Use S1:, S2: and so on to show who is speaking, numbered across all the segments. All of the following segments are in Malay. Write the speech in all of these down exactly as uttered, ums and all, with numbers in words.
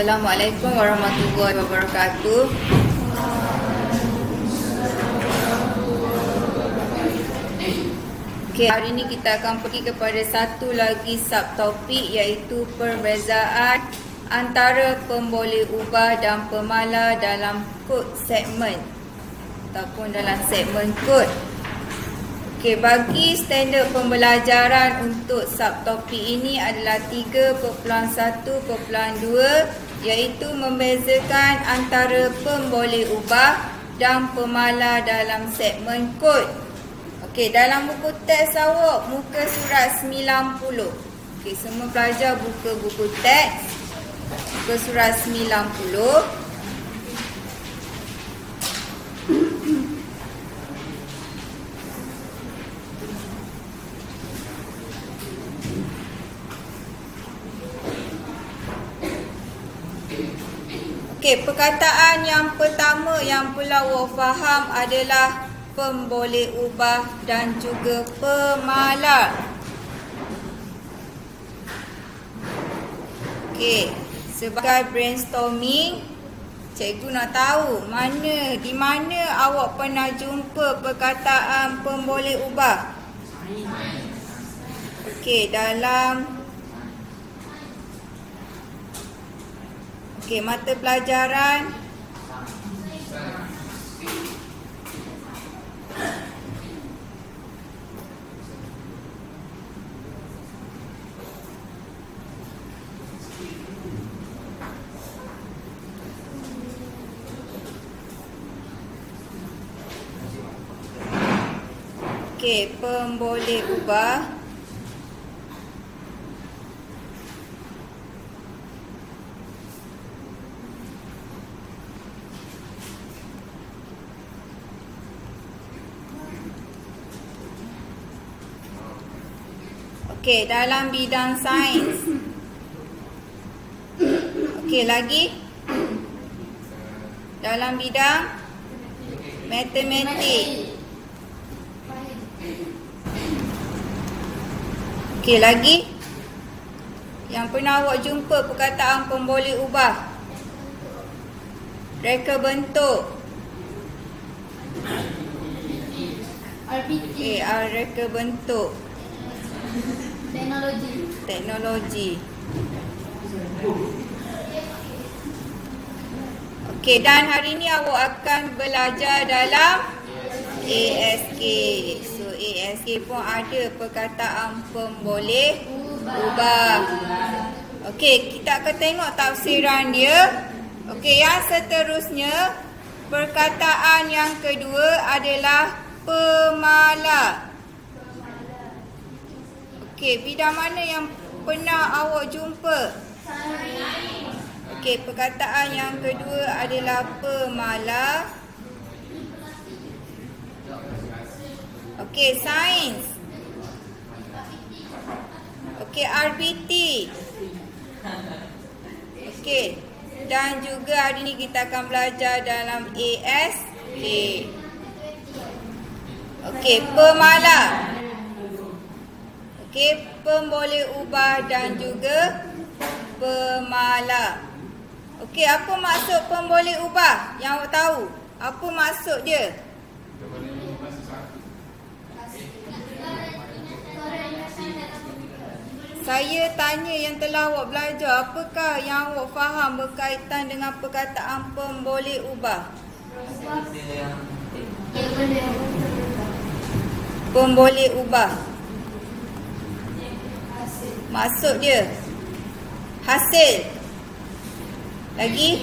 S1: Assalamualaikum warahmatullahi wabarakatuh. Okay, hari ini kita akan pergi kepada satu lagi subtopik, iaitu perbezaan antara pemboleh ubah dan pemalar dalam kod segmen ataupun dalam segmen kod. Okay, bagi standard pembelajaran untuk subtopik ini adalah tiga perpuluhan satu perpuluhan dua, iaitu membezakan antara pemboleh ubah dan pemalar dalam segmen kod. Okey, dalam buku teks awak muka surat sembilan puluh. Okey, semua pelajar buka buku teks muka surat sembilan puluh. Okey, perkataan yang pertama yang perlu awak faham adalah pemboleh ubah dan juga pemalar. Okey, sebagai brainstorming, cikgu nak tahu mana di mana awak pernah jumpa perkataan pemboleh ubah. Okey, dalam Okey, mata pelajaran Okey, pemboleh ubah Okey, dalam bidang sains. Okey, lagi dalam bidang matematik. Okey, lagi yang pernah awak jumpa perkataan pemboleh ubah. Reka bentuk. Okey, reka bentuk.
S2: Teknologi.
S1: Teknologi. Okey, dan hari ini awak akan belajar dalam A S K. So A S K pun ada perkataan pemboleh ubah. Okey, kita akan tengok tafsiran dia. Okey, yang seterusnya, perkataan yang kedua adalah pemalar. Okey, bidang mana yang pernah awak jumpa? Okey, perkataan yang kedua adalah pemalar. Okey, sains. Okey, R B T. Okey, dan juga hari ini kita akan belajar dalam A S K. Okey, pemalar. Okey, pemboleh ubah dan juga pemalar. Okey, apa maksud pemboleh ubah yang awak tahu? Apa maksud dia? Saya tanya yang telah awak belajar, apakah yang awak faham berkaitan dengan perkataan pemboleh ubah? Pemboleh ubah. Maksud dia hasil. Lagi?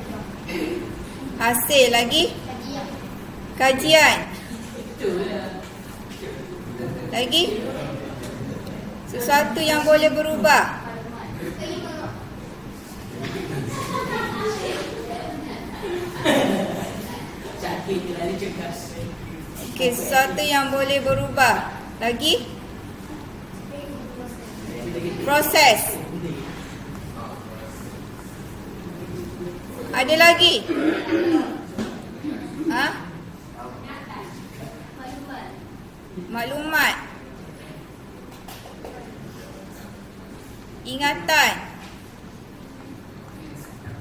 S1: Hasil lagi? Kajian. Lagi? Sesuatu yang boleh berubah. Okey, sesuatu yang boleh berubah. Lagi? Proses. Ada lagi? Ha? Maklumat. Ingatan.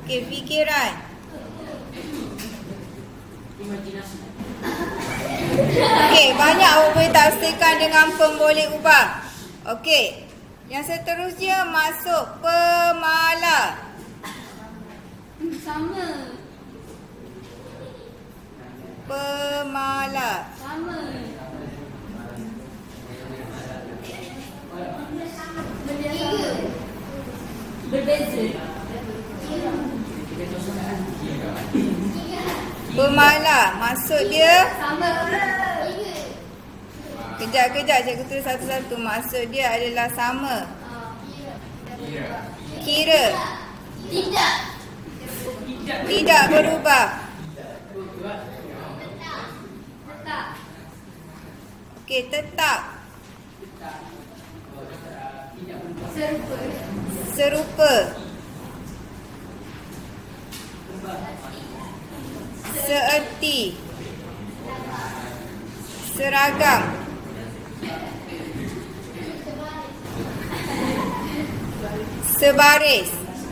S1: Okey, fikiran. Okey, banyak awak boleh tafsirkan dengan pemboleh ubah. Okey, yang seterusnya masuk pemala.
S2: Sama.
S1: Pemala.
S2: Sama. Berbeza. Berbeza.
S1: Pemala, maksud dia
S2: Sama.
S1: kejap-kejap cikgu tulis satu-satu. Maksud dia adalah sama. Kira.
S2: Tidak.
S1: Tidak berubah.
S2: Tetap.
S1: Okey, tetap.
S2: Serupa.
S1: Serupa. Seerti. Seragam. Sebaris.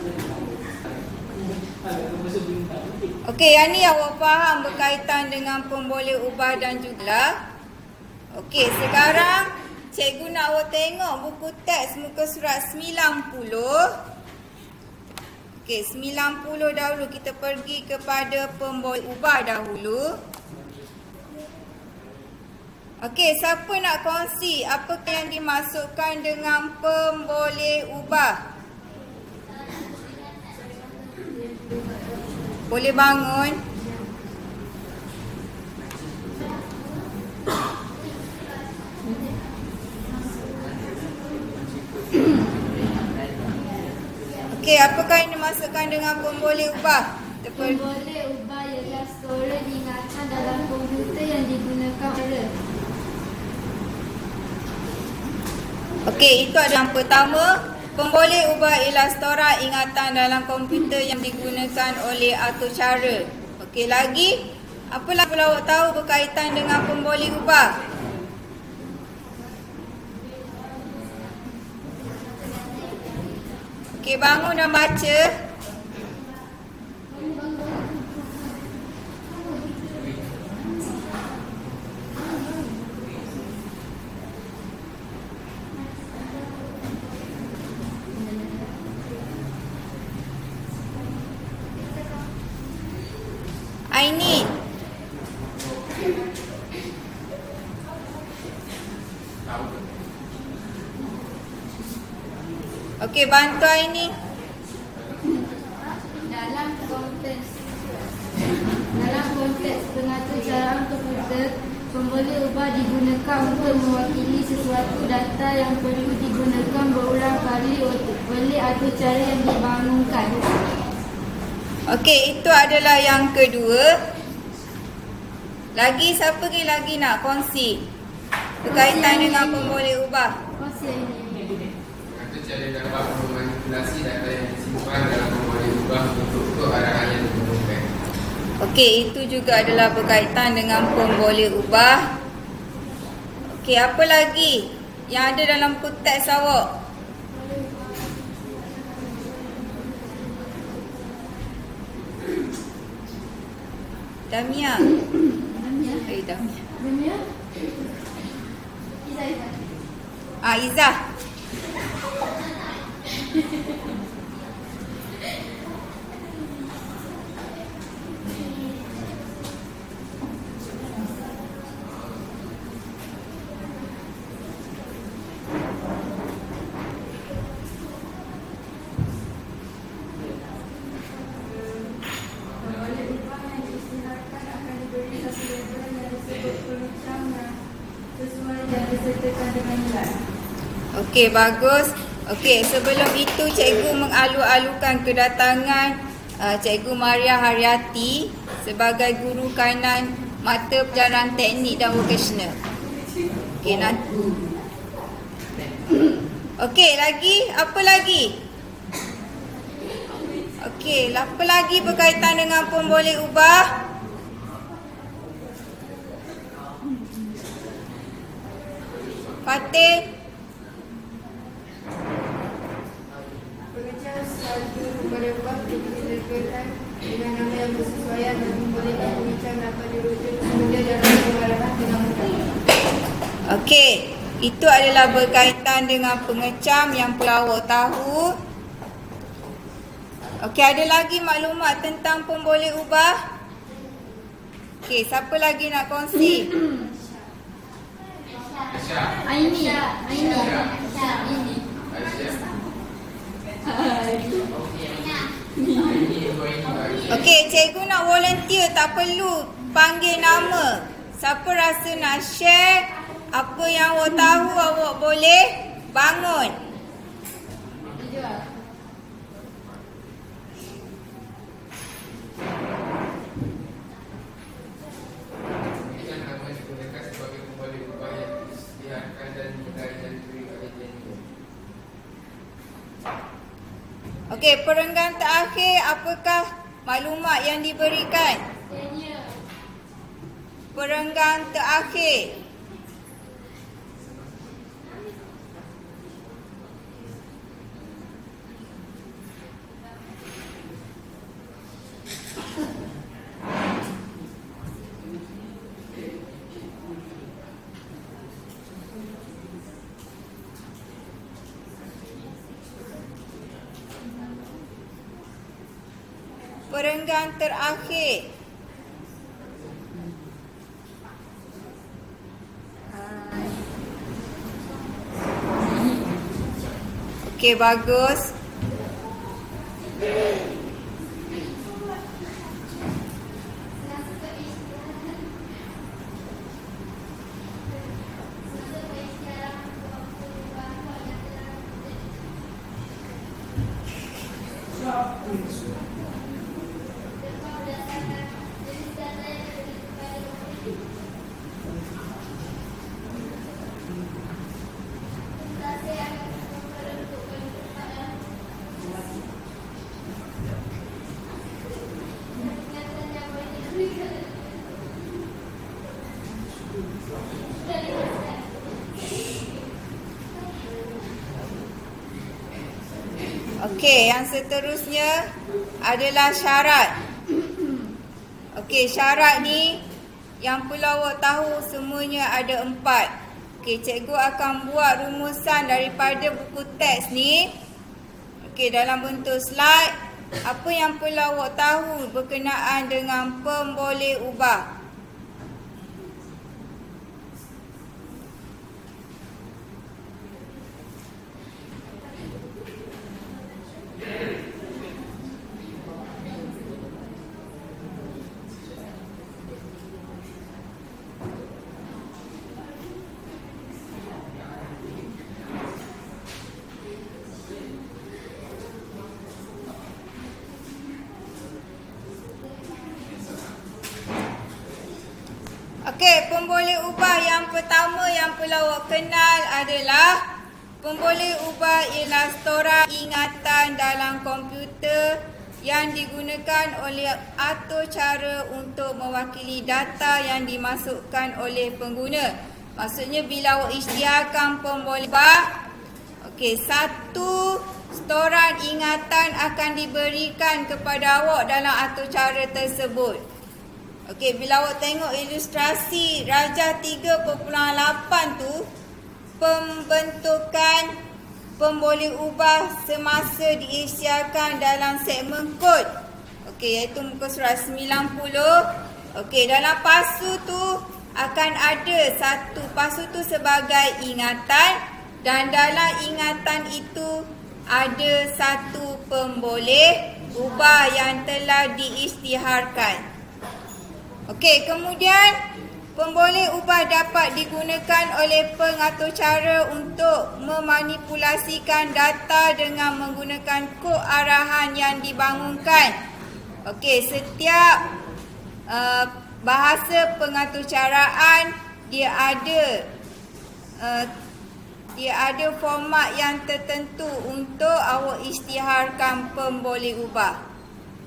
S1: Okey, yang ni awak faham berkaitan dengan pemboleh ubah dan jumlah. Okey, sekarang cikgu nak awak tengok buku teks muka surat sembilan puluh. Okey, sembilan puluh dahulu kita pergi kepada pemboleh ubah dahulu. Okey, siapa nak kongsi apakah yang dimasukkan dengan pemboleh ubah? Boleh bangun. Okey, apakah yang dimasukkan dengan pemboleh ubah?
S2: Pemboleh ubah ialah storage ingatan dalam komputer yang digunakan oleh.
S1: Okey, itu adalah yang pertama. Pemboleh ubah ialah storan ingatan dalam komputer yang digunakan oleh atau cara. Okey, lagi apa lagi perlu awak tahu berkaitan dengan pemboleh ubah? Okey, bangun dan baca. Aini. Okey, bantu Aini.
S2: Dalam konteks dalam konteks pengaturcaraan komputer, pemboleh ubah digunakan untuk mewakili sesuatu data yang perlu digunakan berulang kali oleh aturcara yang dibangunkan.
S1: Okey, itu adalah yang kedua. Lagi siapa lagi, lagi nak kongsi berkaitan dengan pemboleh ubah?
S2: Kongsi ini.
S3: Itu cara dapat memanipulasi data yang disimpan dalam pemboleh ubah untuk arahan yang diperlukan.
S1: Okey, itu juga adalah berkaitan dengan pemboleh ubah. Okey, apa lagi yang ada dalam buku teks awak? Damia.
S2: Damia.
S1: Eh, Damia.
S2: Damia. Izzah, Izzah.
S1: Ah, Izzah.
S2: Pemboleh ubah yang diisytiharkan akan diberi satu label yang disebut peruncang yang sesuai dan disertakan dengan nilai.
S1: Okey, bagus. Okey, sebelum itu cikgu mengalu-alukan kedatangan uh, Cikgu Maria Haryati sebagai guru kanan mata pelajaran teknik dan vocational. Okey, nanti. Okey, lagi apa lagi? Okey, apa lagi berkaitan dengan pemboleh ubah? Fatih.
S2: Pekerja sesuatu kepada ubah digunakan dengan nama yang bersesuaian dan membolehkan pengecam dapat dirujuk kemudian dalam pengarahan dengan mudah.
S1: Okey, itu adalah berkaitan dengan pengecam yang perlu awak tahu. Okey, ada lagi maklumat tentang pemboleh ubah? Okey, siapa lagi nak kongsi?
S3: Aisyah.
S2: Aini, Aini,
S3: Aisyah.
S2: Aini.
S1: Okey, cikgu nak volunteer, tak perlu panggil nama. Siapa rasa nak share apa yang awak tahu, awak boleh bangun.
S3: Yang nama digunakan sebagai pemboleh ubah yang disediakan dan dinilai dan diberi oleh Daniel.
S1: Okey, perenggan terakhir, apakah maklumat yang diberikan? Perenggan terakhir. Perenggan terakhir. Okey, bagus. Okey, yang seterusnya adalah syarat. Okey, syarat ni yang perlu awak tahu semuanya ada empat. Okey, cikgu akan buat rumusan daripada buku teks ni. Okey, dalam bentuk slide. Apa yang perlu awak tahu berkenaan dengan pemboleh ubah? Okey, pemboleh ubah yang pertama yang perlu awak kenal adalah pemboleh ubah ialah storan ingatan dalam komputer yang digunakan oleh atur cara untuk mewakili data yang dimasukkan oleh pengguna. Maksudnya bila awak isytiharkan pemboleh ubah, okey, satu storan ingatan akan diberikan kepada awak dalam atur cara tersebut. Okey, bila awak tengok ilustrasi rajah tiga perpuluhan lapan tu, pembentukan pemboleh ubah semasa diisytiharkan dalam segmen kod. Okey, iaitu muka surat sembilan puluh. Okey, dalam pasu tu akan ada satu pasu tu sebagai ingatan dan dalam ingatan itu ada satu pemboleh ubah yang telah diisytiharkan. Okey, kemudian pemboleh ubah dapat digunakan oleh pengatur cara untuk memanipulasikan data dengan menggunakan kod arahan yang dibangunkan. Okey, setiap uh, bahasa pengaturcaraan dia ada uh, dia ada format yang tertentu untuk awak isytiharkan pemboleh ubah.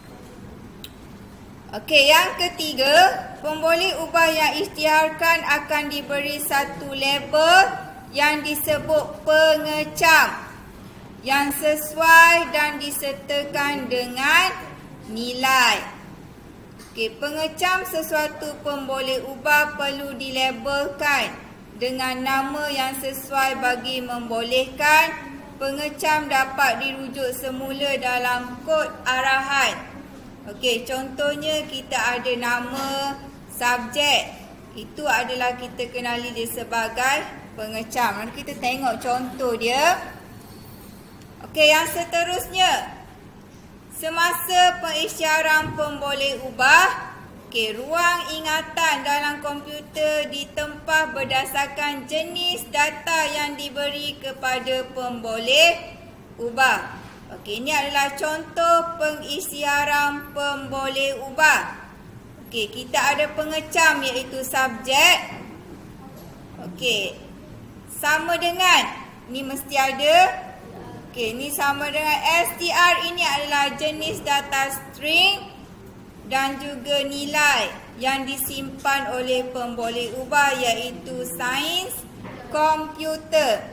S1: Okey, yang ketiga, pemboleh ubah yang isytiharkan akan diberi satu label yang disebut pengecam. yang sesuai dan disertakan dengan nilai. Okey, pengecam sesuatu pemboleh ubah perlu dilabelkan dengan nama yang sesuai bagi membolehkan pengecam dapat dirujuk semula dalam kod arahan. Okey, contohnya kita ada nama subjek. Itu adalah kita kenali dia sebagai pengecam. Nanti kita tengok contoh dia. Okey, yang seterusnya. Semasa pengisytiharan pemboleh ubah, okey, ruang ingatan dalam komputer ditempah berdasarkan jenis data yang diberi kepada pemboleh ubah. Okey, ini adalah contoh pengisytiharan pemboleh ubah. Okey, kita ada pengecam iaitu subjek. Okey, sama dengan, ni mesti ada. Okey, ni sama dengan str, ini adalah jenis data string dan juga nilai yang disimpan oleh pemboleh ubah iaitu sains komputer.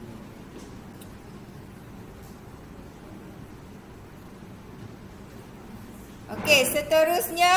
S1: Okey, seterusnya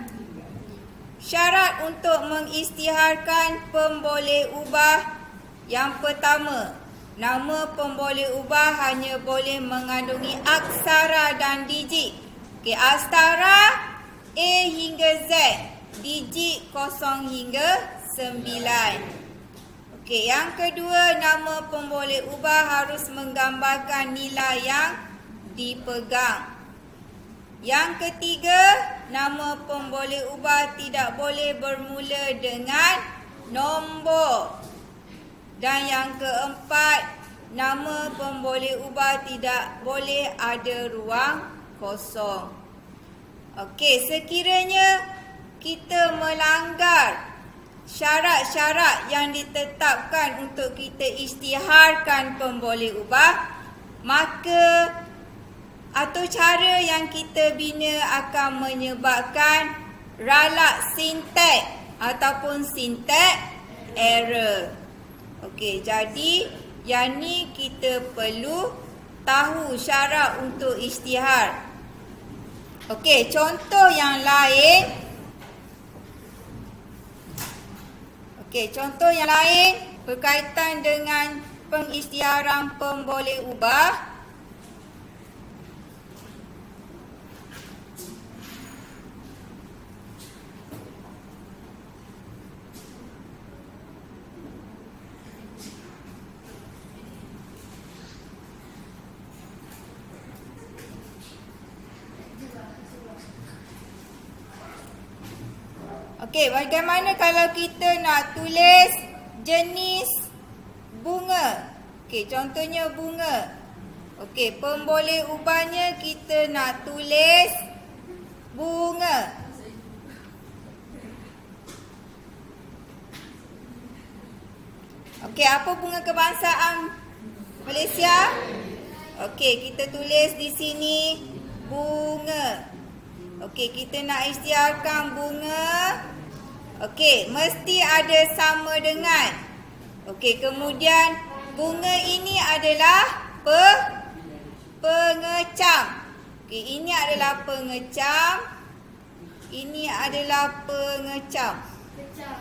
S1: syarat untuk mengisytiharkan pemboleh ubah. Yang pertama, nama pemboleh ubah hanya boleh mengandungi aksara dan digit. Okey, aksara A hingga Z, digit kosong hingga sembilan. Okey, yang kedua, nama pemboleh ubah harus menggambarkan nilai yang dipegang. Yang ketiga, nama pemboleh ubah tidak boleh bermula dengan nombor. Dan yang keempat, nama pemboleh ubah tidak boleh ada ruang kosong. Okey, sekiranya kita melanggar syarat-syarat yang ditetapkan untuk kita isytiharkan pemboleh ubah, maka atau cara yang kita bina akan menyebabkan ralak sintak ataupun sintak error. Okey, jadi yang ni kita perlu tahu syarat untuk isytihar. Okey, contoh yang lain. Okey, contoh yang lain berkaitan dengan pengisytiharan pemboleh ubah. Okey, bagaimana kalau kita nak tulis jenis bunga? Okey, contohnya bunga. Okey, pemboleh ubahnya kita nak tulis bunga. Okey, apa bunga kebangsaan Malaysia? Okey, kita tulis di sini bunga. Okey, kita nak isytiharkan bunga. Okey, mesti ada sama dengan. Okey, kemudian bunga ini adalah pe, pengecam. Okey, ini adalah pengecam. Ini adalah pengecam.
S2: Pecah.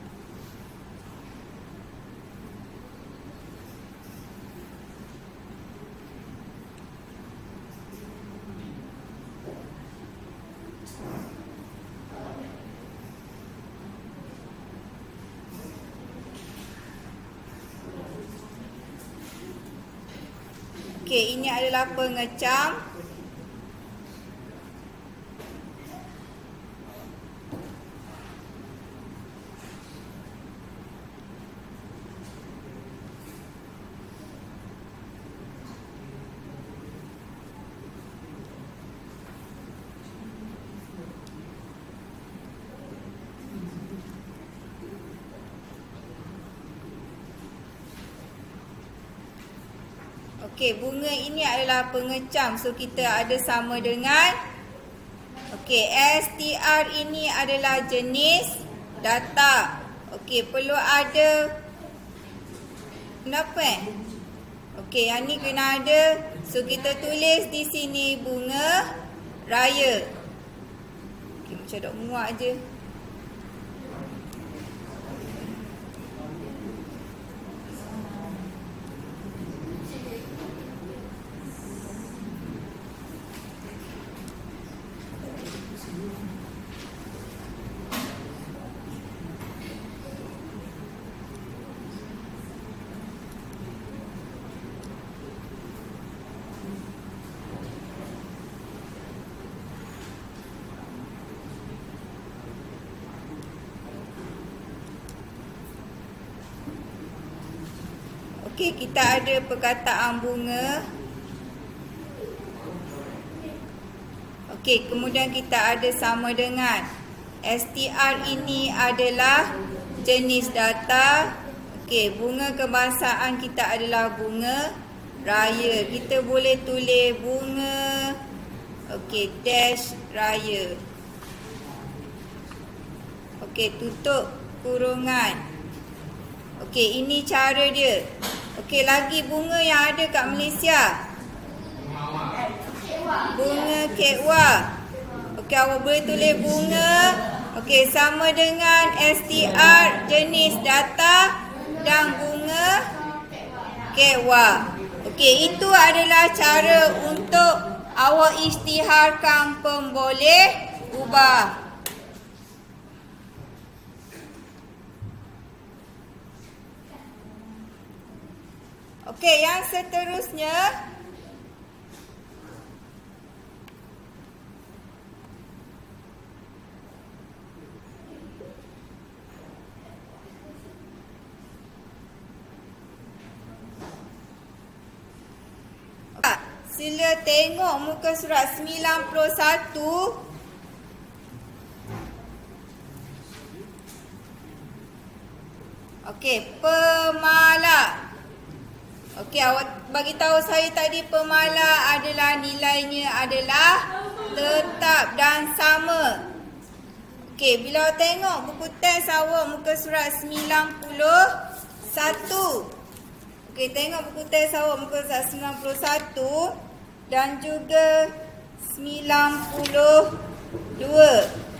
S1: Okey, ini adalah pengecam. Okey, bunga ini adalah pengecam. So, kita ada sama dengan. Okey, str ini adalah jenis data. Okey, perlu ada. Kenapa eh? Okey, yang ni kena ada. So kita tulis di sini bunga raya. Okey, macam dok muak je. Okey, kita ada perkataan bunga. Okey, kemudian kita ada sama dengan. S T R ini adalah jenis data. Okey, bunga kebangsaan kita adalah bunga raya. Kita boleh tulis bunga, okey, dash raya. Okey, tutup kurungan. Okey, ini cara dia. Okey, lagi bunga yang ada kat Malaysia. Bunga kekwa. Okey, awak boleh tulis bunga. Okey, sama dengan S T R jenis data dan bunga kekwa. Okey, itu adalah cara untuk awak isytiharkan pemboleh ubah. Okey, yang seterusnya sila tengok muka surat sembilan puluh satu. Okey, pemala. Okey, awak bagi tahu saya tadi pemala adalah nilainya adalah tetap dan sama. Okey, bila awak tengok buku teks awak muka surat sembilan puluh satu. Okey, tengok buku teks awak muka surat sembilan puluh satu dan juga sembilan puluh dua.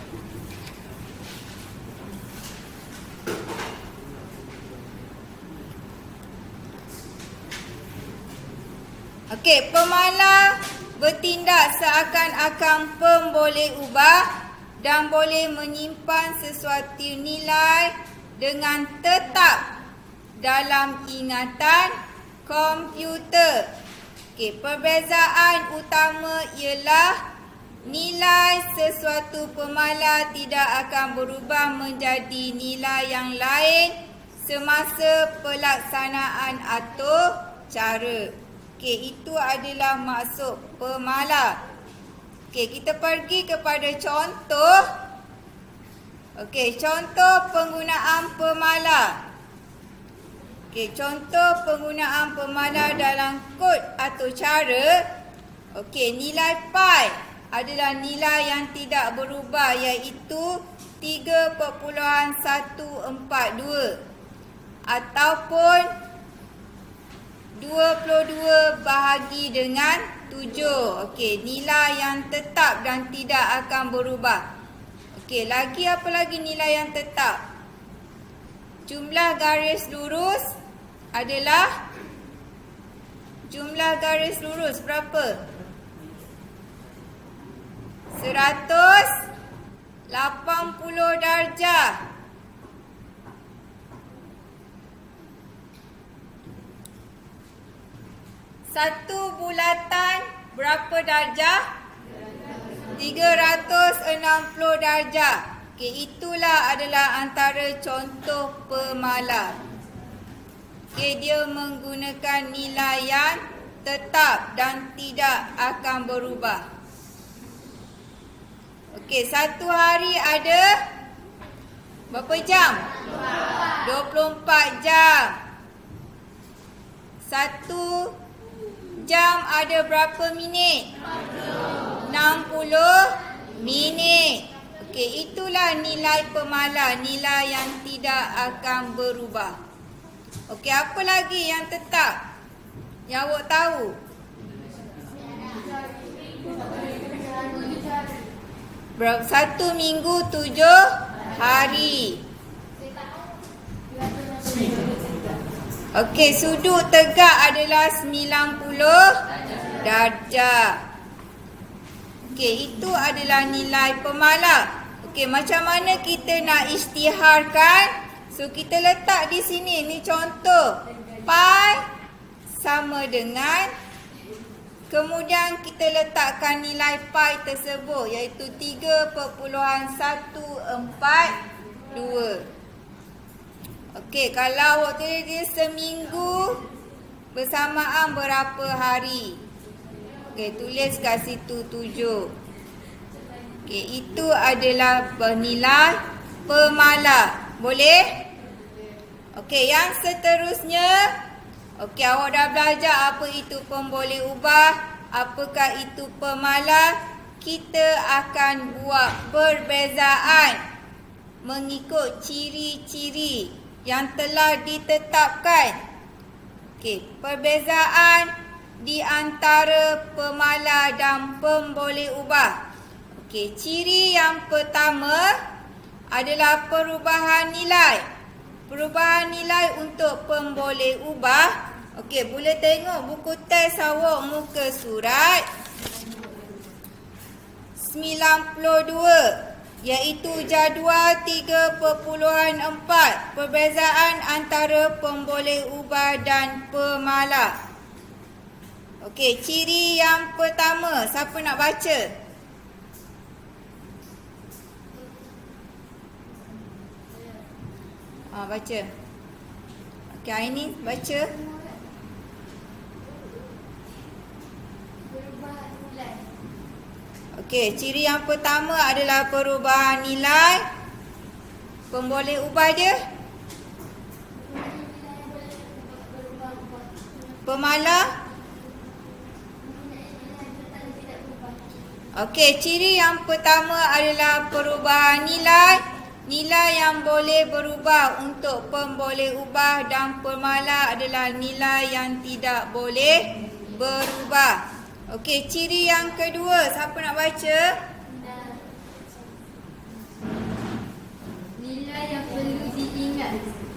S1: Okey, pemala bertindak seakan-akan pemboleh ubah dan boleh menyimpan sesuatu nilai dengan tetap dalam ingatan komputer. Okey, perbezaan utama ialah nilai sesuatu pemala tidak akan berubah menjadi nilai yang lain semasa pelaksanaan atau cara. Okey, itu adalah maksud pemala. Okey, kita pergi kepada contoh. Okey, contoh penggunaan pemala. Okey, contoh penggunaan pemala dalam kod atau cara. Okey, nilai pi adalah nilai yang tidak berubah iaitu tiga perpuluhan satu empat dua ataupun dua puluh dua bahagi dengan tujuh. Okey, nilai yang tetap dan tidak akan berubah. Okey, lagi apa lagi nilai yang tetap? Jumlah garis lurus adalah jumlah garis lurus berapa? seratus lapan puluh darjah. Satu bulatan berapa darjah? tiga ratus enam puluh darjah. Okey, itulah adalah antara contoh pemala. Okey, dia menggunakan nilai yang tetap dan tidak akan berubah. Okey, satu hari ada berapa jam? dua puluh empat jam. Satu jam ada berapa minit? enam puluh minit. Okey, itulah nilai pemala, nilai yang tidak akan berubah. Okey, apa lagi yang tetap? Yang awak tahu? Berapa? Satu minggu tujuh hari. Okey, sudut tegak adalah sembilan puluh darjah. Okey, itu adalah nilai pemalas. Okey, macam mana kita nak isytiharkan? So, kita letak di sini. Ni contoh. Pi sama dengan, kemudian kita letakkan nilai pi tersebut, iaitu tiga perpuluhan satu empat dua. Okey, kalau awak tulis dia seminggu bersamaan berapa hari? Okey, tulis kat situ tujuh. Okey, itu adalah nilai pemalas. Boleh? Okey, yang seterusnya. Okey, awak dah belajar apa itu pemboleh ubah, apakah itu pemalas. Kita akan buat perbezaan mengikut ciri-ciri yang telah ditetapkan. Okey, perbezaan di antara pemalas dan pemboleh ubah. Okey, ciri yang pertama adalah perubahan nilai. Perubahan nilai untuk pemboleh ubah. Okey, boleh tengok buku teks awak muka surat sembilan puluh dua, iaitu jadual tiga perpuluhan empat, perbezaan antara pemboleh ubah dan pemalas. Okey, ciri yang pertama, siapa nak baca? Ah, baca. Okey, Aini baca. Okey, ciri yang pertama adalah perubahan nilai. Pemboleh ubah dia. Pemalas. Okey, ciri yang pertama adalah perubahan nilai. Nilai yang boleh berubah untuk pemboleh ubah dan pemalas adalah nilai yang tidak boleh berubah. Okey, ciri yang kedua, siapa nak baca?
S2: Nilai yang perlu diingat.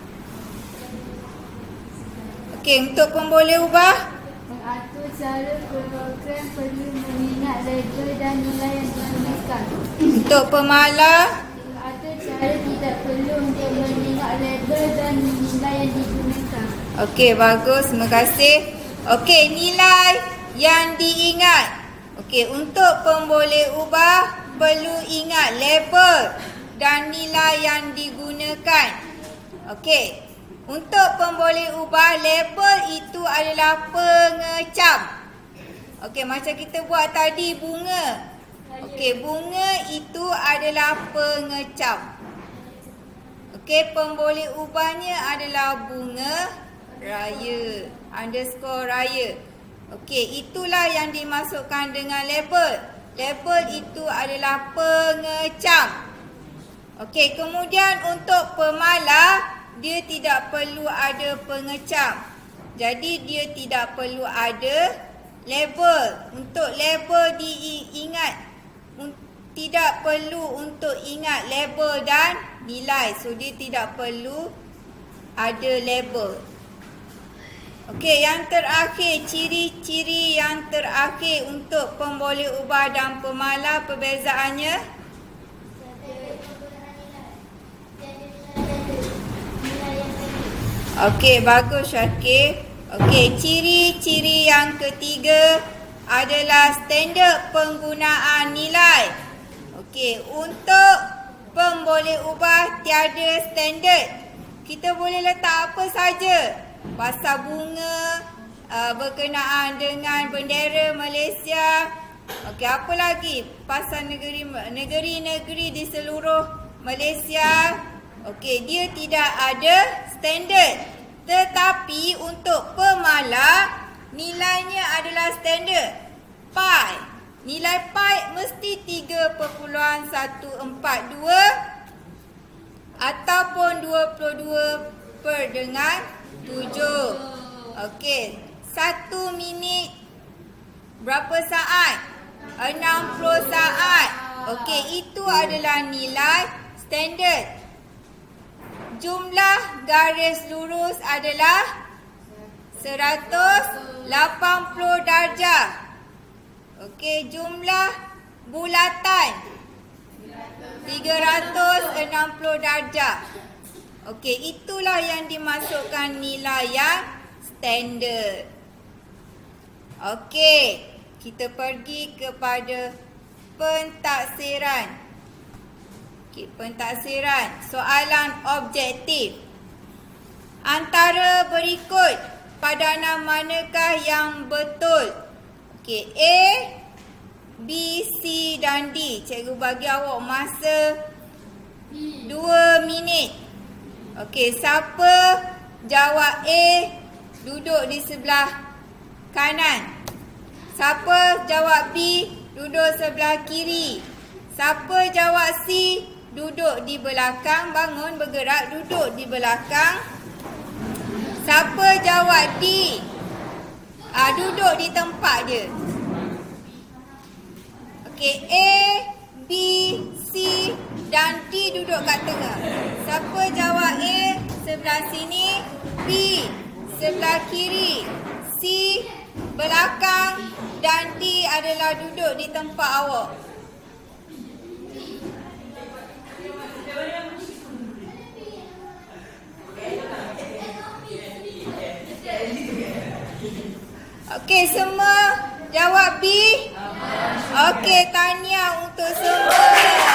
S1: Okey, untuk pemboleh ubah,
S2: Mengatur cara program perlu mengingat label dan nilai yang digunakan.
S1: untuk pemalas,
S2: Mengatur cara tidak perlu untuk mengingat label dan nilai yang digunakan.
S1: okey, bagus, terima kasih. Okey, nilai yang diingat. Okey, untuk pemboleh ubah perlu ingat label dan nilai yang digunakan. Okey, untuk pemboleh ubah, label itu adalah pengecam. Okey, macam kita buat tadi bunga. Okey, bunga itu adalah pengecam. Okey, pemboleh ubahnya adalah bunga raya, underscore raya. Okey, itulah yang dimasukkan dengan label. Label itu adalah pengecam. Okey, kemudian untuk pemalas, dia tidak perlu ada pengecam. Jadi dia tidak perlu ada label. Untuk label diingat, tidak perlu untuk ingat label dan nilai. So dia tidak perlu ada label. Okey, yang terakhir, ciri-ciri yang terakhir untuk pemboleh ubah dan pemalas, perbezaannya. Okey, bagus Syakir. Okey, ciri-ciri yang ketiga adalah standard penggunaan nilai. Okey, untuk pemboleh ubah tiada standard. Kita boleh letak apa saja. Pasal bunga, uh, berkenaan dengan bendera Malaysia. Okey, apa lagi? Pasal negeri negeri-negeri di seluruh Malaysia. Okey, dia tidak ada standard. Tetapi untuk pemalas, nilainya adalah standard. Pi. Nilai pi mesti tiga perpuluhan satu empat dua ataupun dua puluh dua per dengan tujuh. Okey. Satu minit berapa saat? enam puluh saat. Okey, itu adalah nilai standard. Jumlah garis lurus adalah seratus lapan puluh darjah. Okey, jumlah bulatan tiga ratus enam puluh darjah. Okey, itulah yang dimasukkan nilai yang standard. Okey, kita pergi kepada pentaksiran. Okey, pentaksiran. Soalan objektif. Antara berikut, padanan manakah yang betul? Okey, A, B, C dan D. Cikgu bagi awak masa dua minit. Okey, siapa jawab A duduk di sebelah kanan. Siapa jawab B duduk sebelah kiri. Siapa jawab C duduk di belakang. Bangun, bergerak, duduk di belakang. Siapa jawab D? Ah, duduk di tempat dia. Okey, A, B, C dan D duduk kat tengah. Siapa jawab A sebelah sini, B sebelah kiri, C belakang dan D adalah duduk di tempat awak. Okey, semua jawab B? Okey, tahniah untuk semua.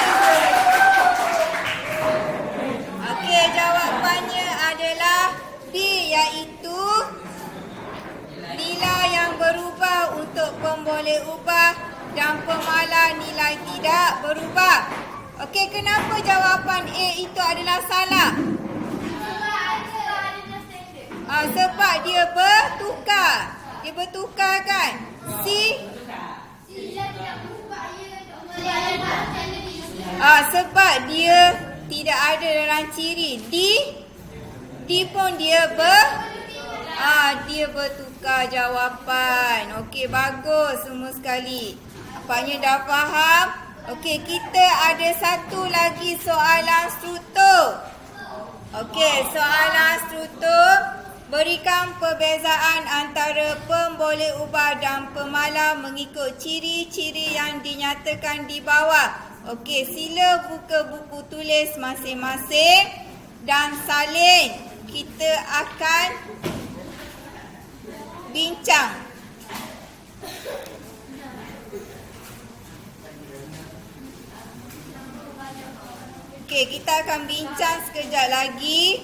S1: Okey, jawapannya adalah B, iaitu nilai yang berubah untuk pemboleh ubah dan pemalas nilai tidak berubah. Okey, kenapa jawapan A itu adalah salah? Ah, sebab dia bertukar. Dia bertukar kan? C? Ah, sebab dia tidak ada dalam ciri. D? D pun dia ber... Ah, dia bertukar jawapan. Okey, bagus semua sekali. Apaknya dah faham? Okey, kita ada satu lagi soalan struktur. Okey, soalan struktur. Berikan perbezaan antara pemboleh ubah dan pemalas mengikut ciri-ciri yang dinyatakan di bawah. Okey, sila buka buku tulis masing-masing dan salin. Kita akan bincang. Okey, kita akan bincang sekejap lagi.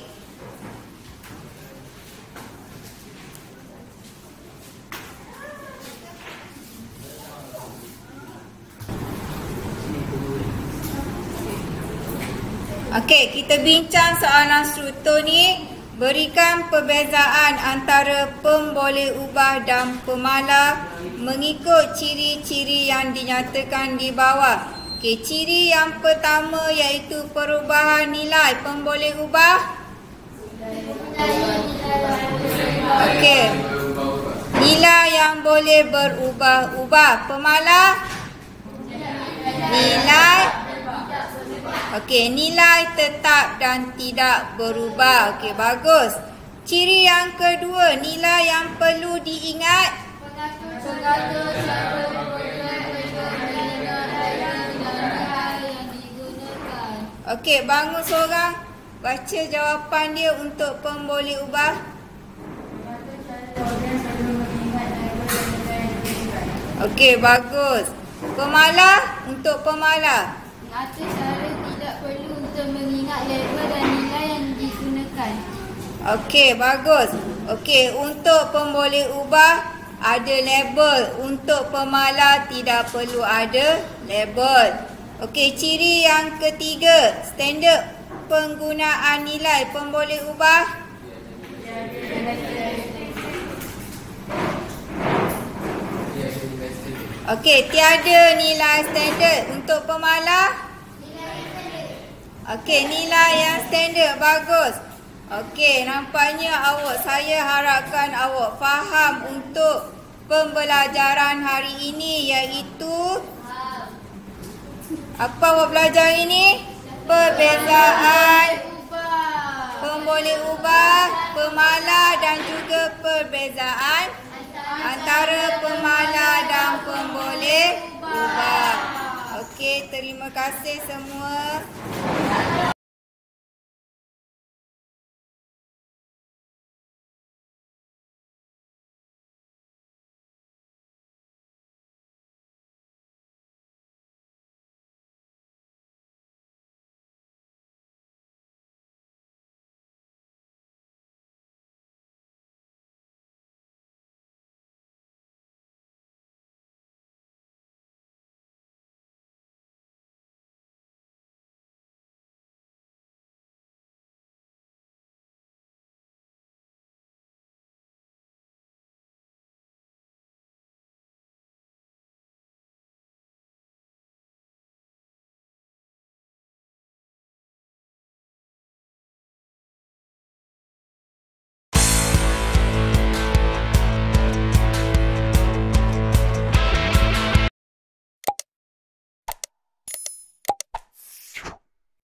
S1: Okey, kita bincang soalan struktur ni. Berikan perbezaan antara pemboleh ubah dan pemalas mengikut ciri-ciri yang dinyatakan di bawah. Okey, ciri yang pertama iaitu perubahan nilai pemboleh ubah. Okey, nilai yang boleh berubah-ubah. Pemalas, nilai Okey, nilai tetap dan tidak berubah. Okey, bagus. Ciri yang kedua, nilai yang perlu diingat. Okey, bangun seorang. Baca jawapan dia untuk pemboleh ubah. Okey, bagus. Pemalas, untuk pemalas.
S2: Atau cara tidak perlu untuk mengingat label dan nilai yang digunakan.
S1: Okey, bagus. Okey, untuk pemboleh ubah ada label. Untuk pemalas tidak perlu ada label. Okey, ciri yang ketiga, standard penggunaan nilai pemboleh ubah. Okey, tiada nilai standard. Untuk pemalas? Okey, nilai yang standard. Bagus. Okey, nampaknya awak, saya harapkan awak faham untuk pembelajaran hari ini, iaitu apa awak belajar ini? Perbezaan pemboleh ubah, pemalas dan juga perbezaan antara pemalas dan pemboleh ubah. Okey, terima kasih semua.